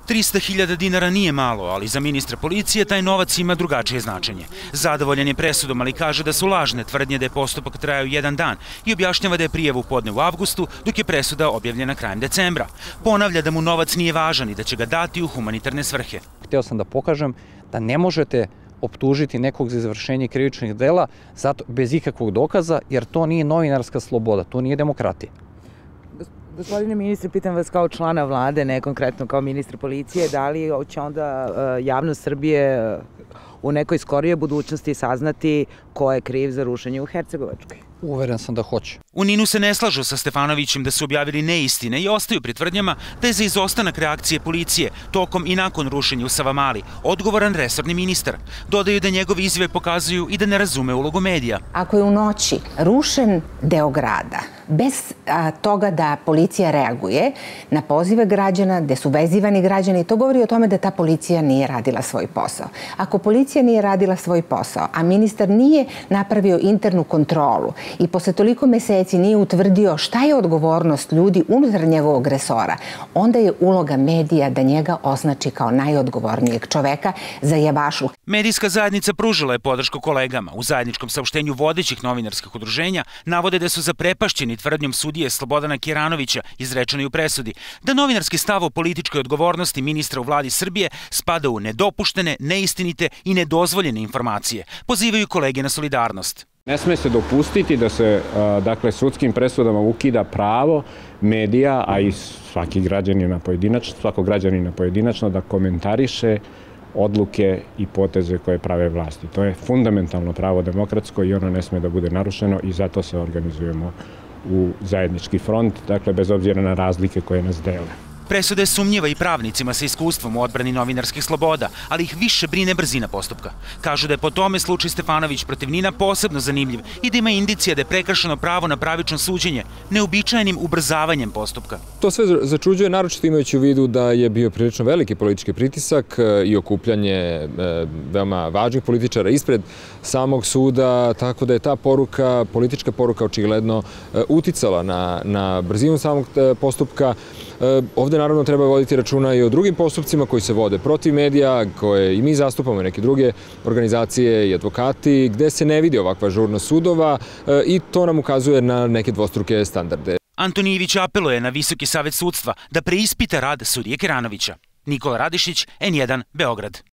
300.000 dinara nije malo, ali za ministra policije taj novac ima drugačije značenje. Zadovoljan je presudom, ali kaže da su lažne tvrdnje da je postupak trajao 1 dan i objašnjava da je prijavu podneo u avgustu, dok je presuda objavljena krajem decembra. Ponavlja da mu novac nije važan i da će ga dati u humanitarne svrhe. Hteo sam da pokažem da ne možete optužiti nekog za izvršenje krivičnih dela bez ikakvog dokaza, jer to nije novinarska sloboda, to nije demokratija. Gospodine ministre, pitam vas kao člana vlade, ne konkretno kao ministra policije, da li će onda javnost Srbije u nekoj skorijoj budućnosti saznati ko je kriv za rušenje u Hercegovačkoj? Uveren sam da hoće. U NIN-u se ne slažu sa Stefanovićem da su objavili neistine i ostaju pri tvrdnjama da je za izostanak reakcije policije tokom i nakon rušenja u Savamali odgovoran resorni ministar. Dodaju da njegovi izjave pokazuju i da ne razume ulogu medija. Ako je u noći rušen deo grada, bez toga da policija reaguje na pozive građana, gde su vezivani građani, to govori o tome da ta policija nije radila svoj posao. Ako policija nije radila svoj posao, a ministar nije napravio internu kontrolu i posle toliko meseci nije utvrdio šta je odgovornost ljudi unutar njegovog resora, onda je uloga medija da njega označi kao najodgovornijeg čoveka za javašluk. Medijska zajednica pružila je podršku kolegama. U zajedničkom saopštenju vodećih novinarskih udruženja navode da su zaprepašćeni tvrdnjom sudije Slobodana Kiranovića, izrečenoj u presudi, da novinarski stav o političkoj odgovornosti ministra u vladi Srbije spada u nedopuštene, neistinite i nedozvoljene informacije. Pozivaju kolege na solidarnost. Ne sme se dopustiti da se sudskim presudama ukida pravo medija, a i svakog građanina pojedinačno da komentariše odluke i poteze koje prave vlasti. To je fundamentalno pravo demokratsko i ono ne sme da bude narušeno i zato se organizujemo u zajednički front, bez obzira na razlike koje nas dele. Presuda je sumnjiva i pravnicima sa iskustvom u odbrani novinarskih sloboda, ali ih više brine brzina postupka. Kažu da je po tome slučaj Stefanović protiv NIN-a posebno zanimljiv i da ima indicija da je prekršeno pravo na pravično suđenje neuobičajenim ubrzavanjem postupka. To sve začuđuje, naročito imajući u vidu da je bio prilično veliki politički pritisak i okupljanje veoma važnih političara ispred samog suda, tako da je ta poruka, politička poruka očigledno uticala na brzinu samog postupka. Ovde naravno treba voditi računa i o drugim postupcima koji se vode protiv medija, koje i mi zastupamo, i neke druge organizacije i advokati, gde se ne vidi ovakva žurnost sudova i to nam ukazuje na neke dvostruke standarde. Antonijević apeluje na Visoki savet sudstva da preispita rad sudije Kiranovića. Nikola Radišić, N1, Beograd.